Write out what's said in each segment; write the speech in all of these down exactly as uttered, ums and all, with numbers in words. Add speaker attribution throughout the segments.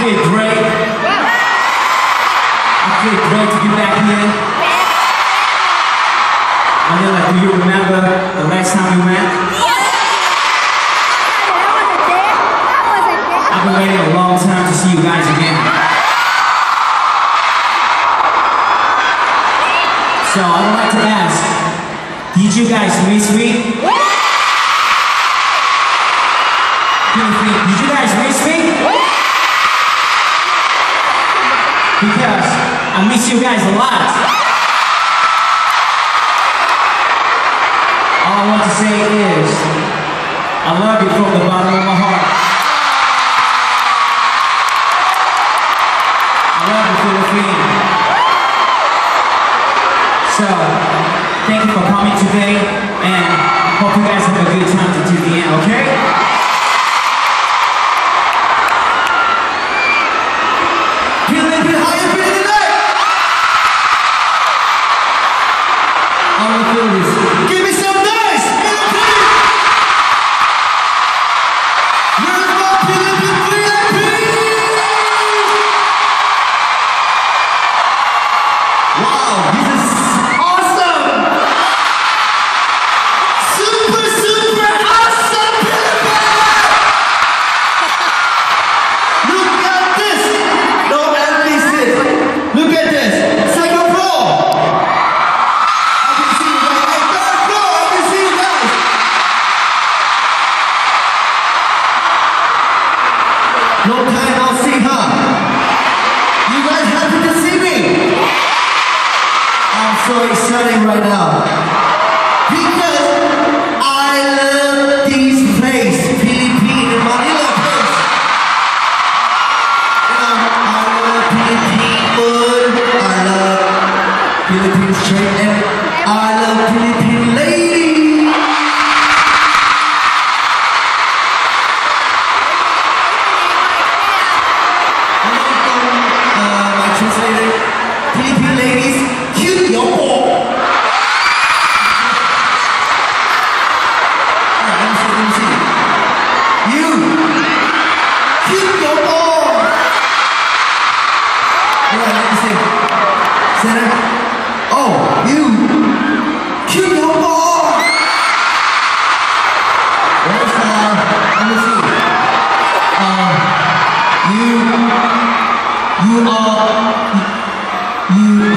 Speaker 1: feel great. I feel great to be back here. Manila, do you remember the last time we met? I've been waiting a long time to see you guys again. So I would like to ask, did you guys miss me? Did you guys miss me? Because I miss you guys a lot. All I want to say is, I love you from the bottom of my heart. I love you, Philippines. So, thank you for coming today, and hope you guys have a good time until the end, okay?
Speaker 2: Give me some noise! Where's my Philippine V I P? Wow, this is awesome! Super, super awesome Philippines! Look at this! No, at least this. Look at this. Second floor! Long time no see, huh? You guys happy to see me? I'm so excited right now because I love this place, Philippines, Manila place. You know, I love Philippine food, I love Philippine street, and I love Philippine ladies. Philippine ladies, cute your ball. Alright, let me see, let me see. You, cute your ball. Alright, let me see. Center. Oh, you, cute your ball. Where's uh, let me see. Uh, you, you are. You, uh,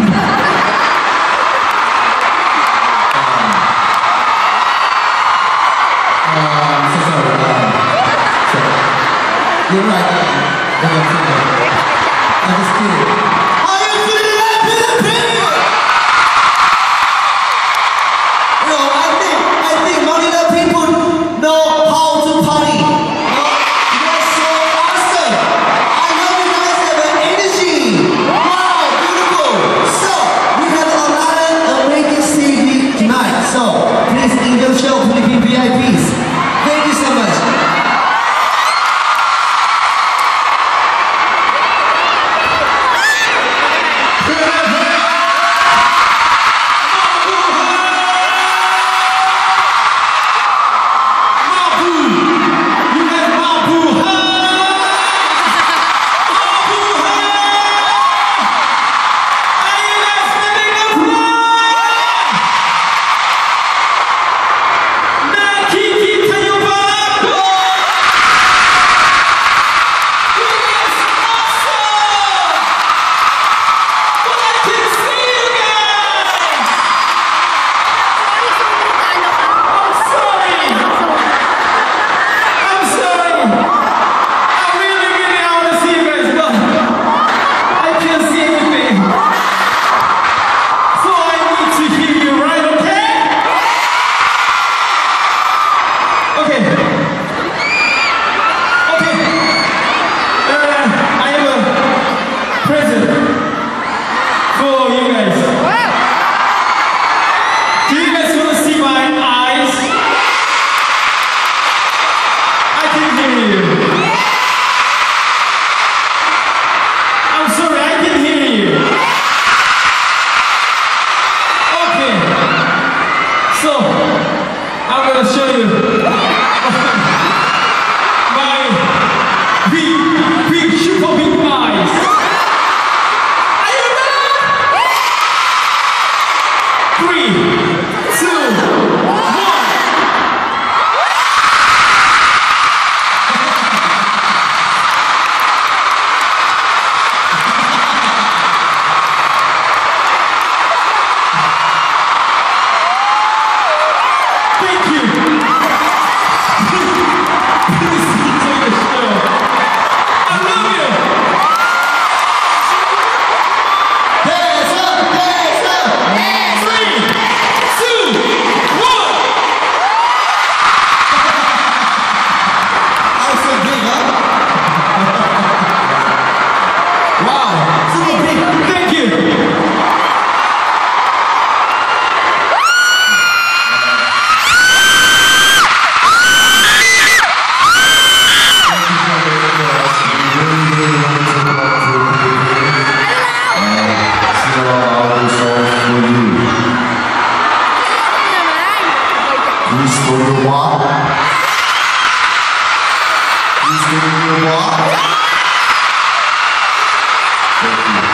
Speaker 2: um, so sorry, um, sorry. You're right, uh, I'm just kidding. Are you feeling like Philippines? You know, I think, I think Manila people know how to party. You guys so awesome. I know you guys have an energy. Tonight, so please enjoy the show, Philippine V I Ps. Thank you so much. Please go to the wall. Please go to the wall. Thank you.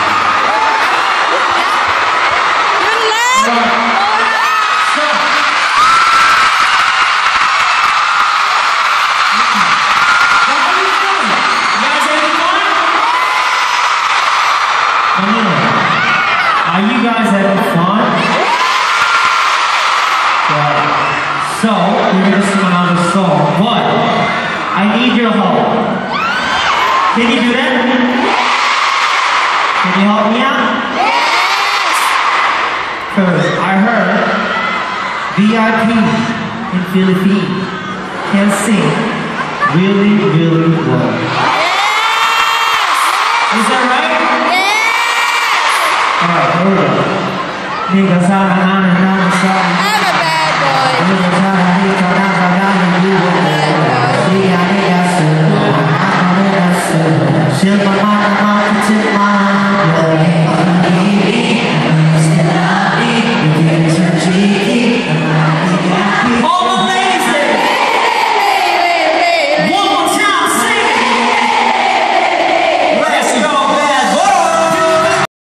Speaker 1: Are you guys having fun? Yeah. So, we're gonna sing another song, but I need your help. Can you do that? Can you help me out? Yes! Cause I heard V I P in Philippines can sing really, really well. Yes! Is that right? Alright, here we go. Nigga, sana, nana, nana, sana.
Speaker 3: I'm a bad boy.
Speaker 1: Nigga, sana, nigga,